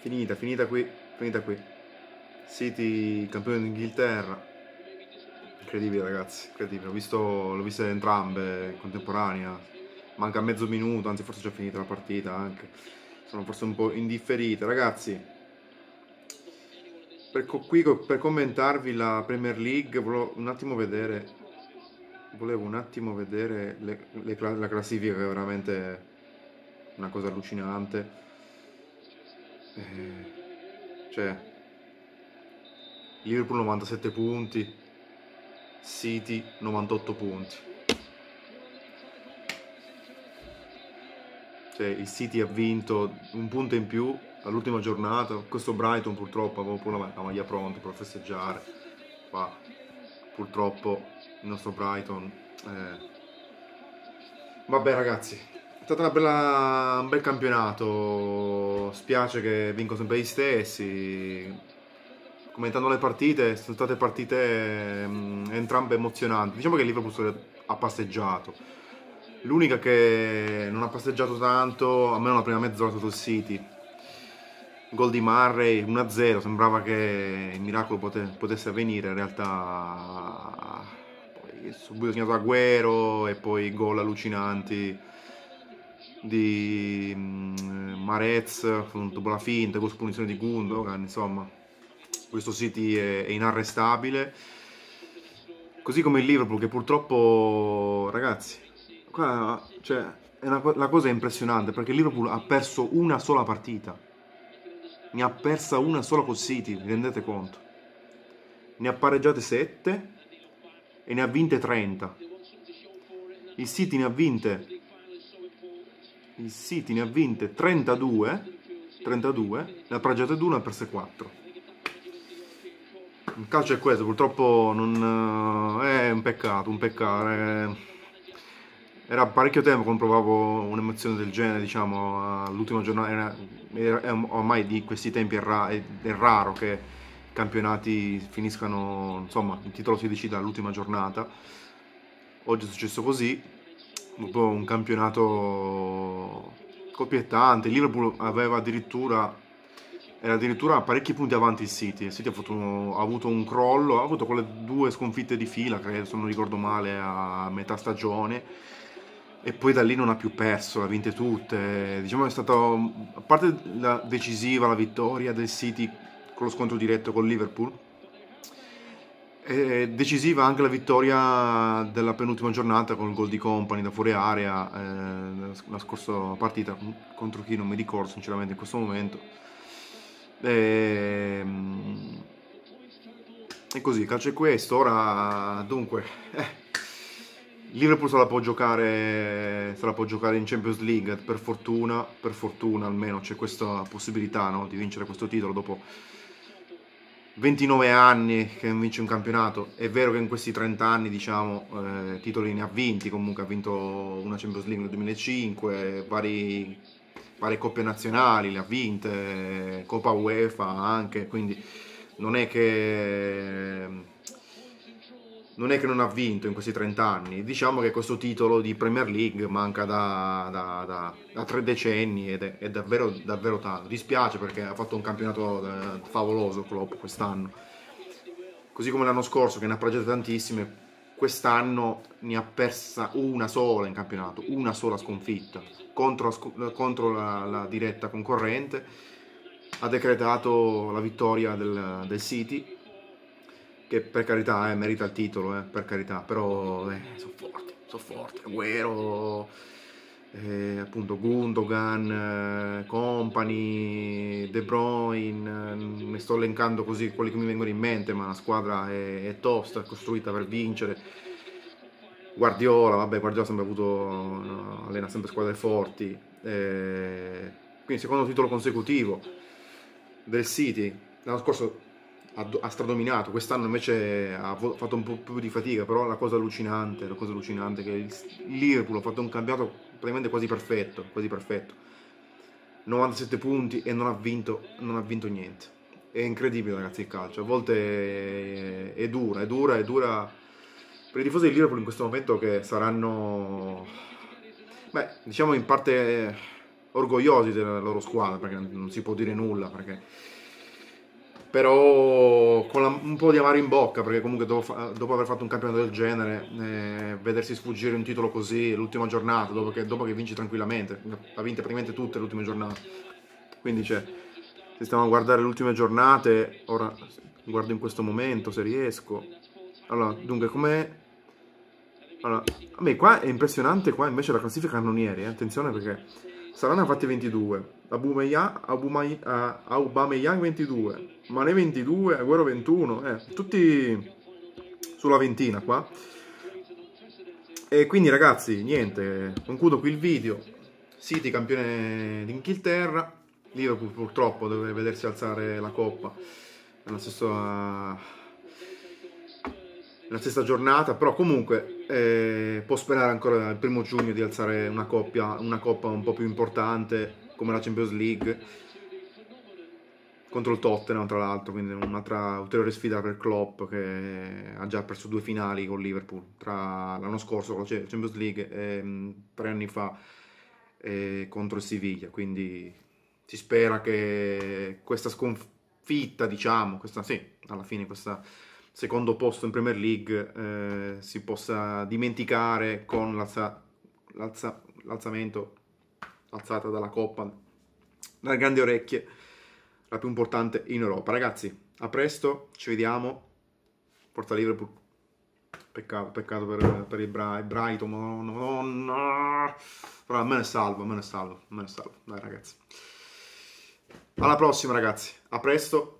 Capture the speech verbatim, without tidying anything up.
Finita, finita qui, finita qui. City campione d'Inghilterra. Incredibile ragazzi, incredibile. Ho visto, l'ho viste entrambe in contemporanea. Manca mezzo minuto, anzi forse già finita la partita anche. Sono forse un po' indifferite. Ragazzi, per, co qui, per commentarvi la Premier League, volevo un attimo vedere, volevo un attimo vedere le, le, la classifica, che è veramente una cosa allucinante. Eh, cioè, Liverpool novantasette punti, City novantotto punti. Cioè, il City ha vinto un punto in più all'ultima giornata. Questo Brighton purtroppo aveva pure la maglia pronta per festeggiare. Ma purtroppo il nostro Brighton. Eh. Vabbè ragazzi, è stato una bella, un bel campionato. Spiace che vinco sempre gli stessi. Commentando le partite, sono state partite mh, entrambe emozionanti. Diciamo che il Liverpool ha passeggiato. L'unica che non ha passeggiato tanto, almeno la prima mezz'ora, è stato il City. Gol di Murray, uno a zero, sembrava che il miracolo pote potesse avvenire, in realtà poi subito segnato Agüero e poi gol allucinanti di mh, Mahrez, dopo la finta, con punizione di Gundogan, insomma. Questo City è, è inarrestabile, così come il Liverpool, che purtroppo, ragazzi, qua, cioè, è una, la cosa è impressionante, perché il Liverpool ha perso una sola partita, ne ha persa una sola col City, vi rendete conto? Ne ha pareggiate sette e ne ha vinte trenta. Il City ne ha vinte, il City ne ha vinte trentadue, trentadue, ne ha pareggiate due e ne ha perse quattro. Il calcio è questo, purtroppo non, è un peccato, un peccato. È, era parecchio tempo che non provavo un'emozione del genere, diciamo, all'ultima giornata. Era, era, ormai di questi tempi è, ra, è, è raro che i campionati finiscano, insomma, il titolo si decide all'ultima giornata. Oggi è successo così, dopo un campionato scoppiettante. Il Liverpool aveva addirittura... era addirittura parecchi punti avanti il City. Il City ha, uno, ha avuto un crollo, ha avuto quelle due sconfitte di fila, credo, se non ricordo male, a metà stagione, e poi da lì non ha più perso, le ha vinte tutte. Diciamo che è stata, a parte la decisiva, la vittoria del City con lo scontro diretto con Liverpool, è decisiva anche la vittoria della penultima giornata con il gol di Company da fuori area, eh, la scorsa partita contro chi non mi ricordo sinceramente in questo momento. E, e così, il calcio è questo. Ora, dunque, eh, Liverpool se la può giocare, se la può giocare in Champions League, per fortuna, per fortuna almeno c'è questa possibilità, no, di vincere questo titolo dopo ventinove anni che non vince un campionato. È vero che in questi trenta anni, diciamo, eh, titoli ne ha vinti, comunque ha vinto una Champions League nel duemilacinque, vari... varie coppe nazionali le ha vinte, Coppa UEFA anche, quindi non è che non è che non ha vinto in questi trenta anni. Diciamo che questo titolo di Premier League manca da, da, da, da tre decenni ed è, è davvero, davvero tanto. Dispiace perché ha fatto un campionato favoloso Klopp quest'anno, così come l'anno scorso che ne ha pareggiate tantissime. Quest'anno ne ha persa una sola in campionato, una sola sconfitta contro, contro la, la diretta concorrente. Ha decretato la vittoria del, del City, che per carità eh, merita il titolo, eh, per carità, però eh, sono forti, sono forti. Agüero, eh, appunto Gundogan, eh, Company, De Bruyne, eh, ne sto elencando così quelli che mi vengono in mente, ma la squadra è, è tosta, è costruita per vincere. Guardiola, vabbè, Guardiola ha sempre avuto, no, allena sempre squadre forti, eh, quindi secondo titolo consecutivo del City. L'anno scorso ha, ha stradominato, quest'anno invece ha fatto un po' più di fatica, però la cosa allucinante, la cosa allucinante è che il Liverpool ha fatto un campionato praticamente quasi perfetto, quasi perfetto, novantasette punti e non ha vinto, non ha vinto niente. È incredibile ragazzi il calcio, a volte è, è dura, è dura, è dura per i tifosi di Liverpool in questo momento, che saranno, beh, diciamo in parte orgogliosi della loro squadra, perché non si può dire nulla, perché... però con la, un po' di amaro in bocca, perché comunque dopo, dopo aver fatto un campionato del genere, eh, vedersi sfuggire un titolo così l'ultima giornata, dopo che, dopo che vinci tranquillamente, ha vinto praticamente tutte le ultime giornate, quindi cioè, se stiamo a guardare le ultime giornate, ora guardo in questo momento se riesco. Allora, dunque, com'è? Allora, a me qua è impressionante, qua invece la classifica cannonieri, eh? Attenzione perché Salah ne ha fatti ventidue, Aubameyang, Aubameyang, uh, Aubameyang ventidue, Mané ventidue, Agüero ventuno, eh, tutti sulla ventina qua. E quindi ragazzi, niente, concludo qui il video. City campione d'Inghilterra, Liverpool purtroppo deve vedersi alzare la coppa nella stessa... la stessa giornata, però comunque eh, può sperare ancora il primo giugno di alzare una, coppia, una coppa un po' più importante come la Champions League contro il Tottenham, tra l'altro, quindi un'altra ulteriore sfida per Klopp, che ha già perso due finali con Liverpool, tra l'anno scorso con la Champions League e mh, tre anni fa eh, contro il Siviglia, quindi si spera che questa sconfitta, diciamo, questa sì, alla fine questa secondo posto in Premier League eh, si possa dimenticare con l'alza, l'alza, l'alzamento, alzata dalla Coppa, dalle grandi orecchie, la più importante in Europa. Ragazzi, a presto, ci vediamo. Forza Liverpool. Peccato, peccato per, per il Brighton, madonna. Però me ne salvo, me ne salvo, me ne salvo. Dai ragazzi. Alla prossima ragazzi, a presto.